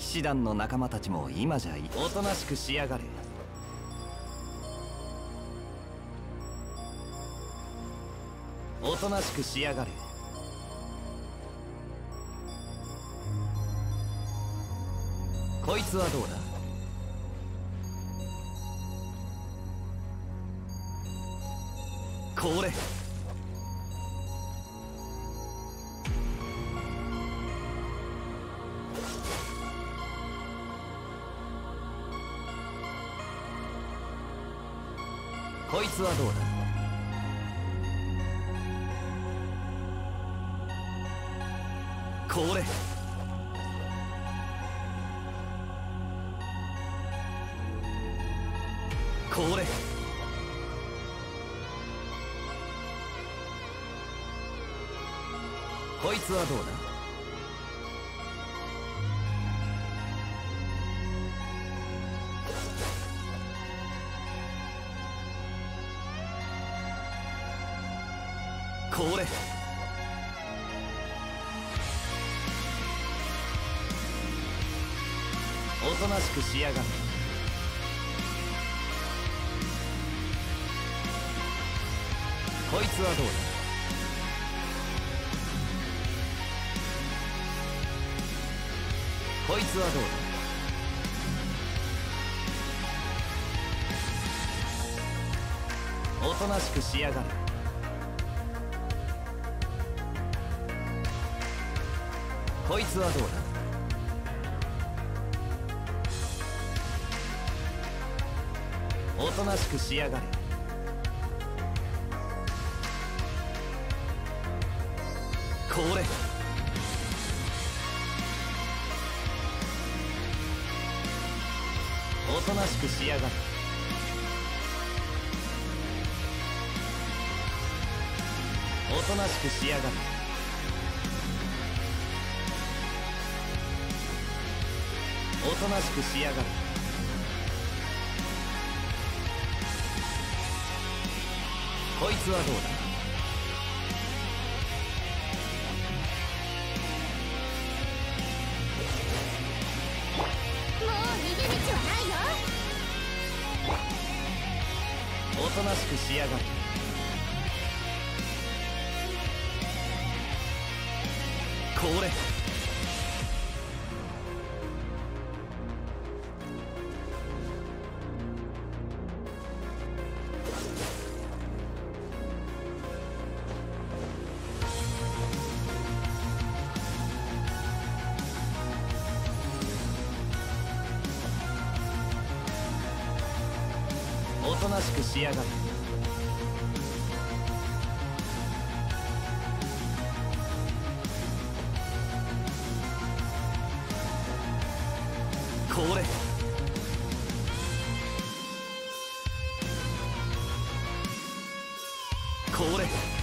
騎士団の仲間たちも今じゃいおとなしくしやがれ。おとなしくしやがれ。こいつはどうだ。これこいつはどうだ。これこれこいつはどうだ。これおとなしくしやがれ。こいつはどうだ。こいつはどうだ。おとなしくしやがれ。こいつはどうだ。おとなしくしやがれ。これおとなしくしやがれ。おとなしくしやがれ。おとなしくしやがれ。こいつはどうだ。 もう逃げ道はないよ。 おとなしくしやがれ。これおとなしくしやがれ。これこれ